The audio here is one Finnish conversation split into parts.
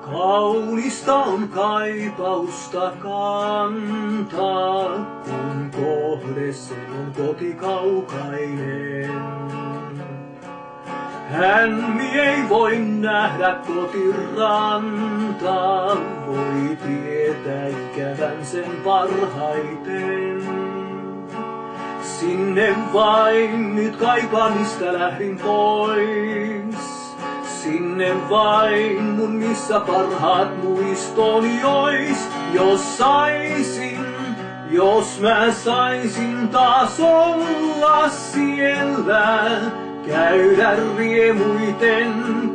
Kaunista on kaipausta kantaa, kun kohde sen on kotikaukainen. Hän ei voi nähdä kotirantaa, voi tietää ikävän sen parhaiten. Sinne vain nyt kaipaamista lähdin pois. Sinne vain mun missä parhaat muistoni ois. Jos mä saisin taas olla siellä, käydä riemuiten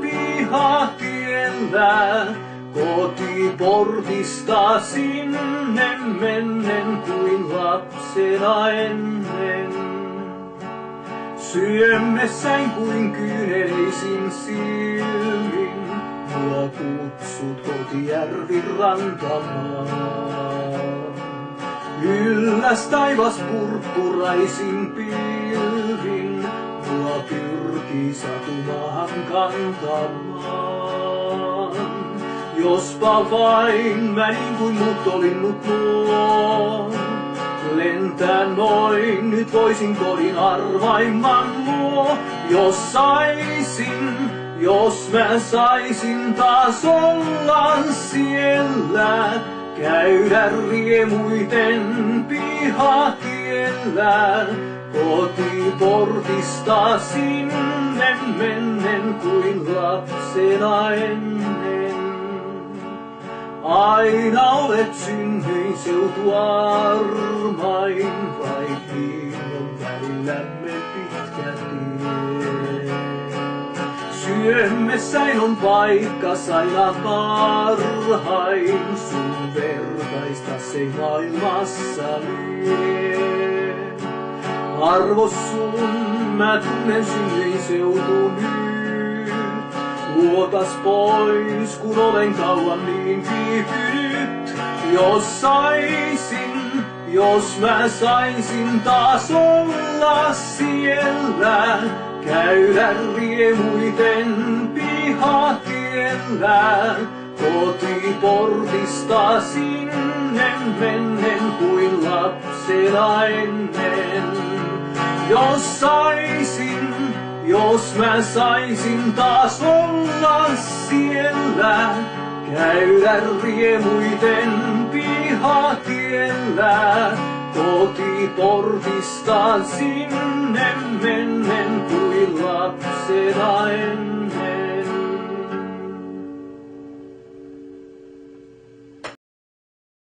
pihatiellä, kotiportista sinne mennen kuin lapsena ennen. Syömessäin kuin kyyneleisin silmin, mua kutsut kotijärvi rantamaan. Ylläs taivas purppuraisin pilvin, mua pyrkii satumaahan kantamaan. Jospa vain mä niin kuin muut olinnut nuo, lentää noin, nyt voisin kodin arvaimman luo. Jos mä saisin taas olla siellä, käydä riemuiten pihatiellä, kotiportista sinne mennen kuin lapsena ennen. Aina olet synnyin seutu armain, vaik niin on välillämme pitkä tie. Syömessäin on paikkas aina parhain, sun vertaista se maailmassa lie. Arvos sun mä tunnen synnyin seutu nyt. Luotas pois, kun olen kauan niin viipynyt. Jos mä saisin taas olla siellä, käydä riemuiten pihatiellä, kotiportista sinne mennen kuin lapsena ennen. Jos mä saisin taas olla siellä, käydä riemuiten pihatiellä, kotiportista sinne mennen kuin lapsena ennen.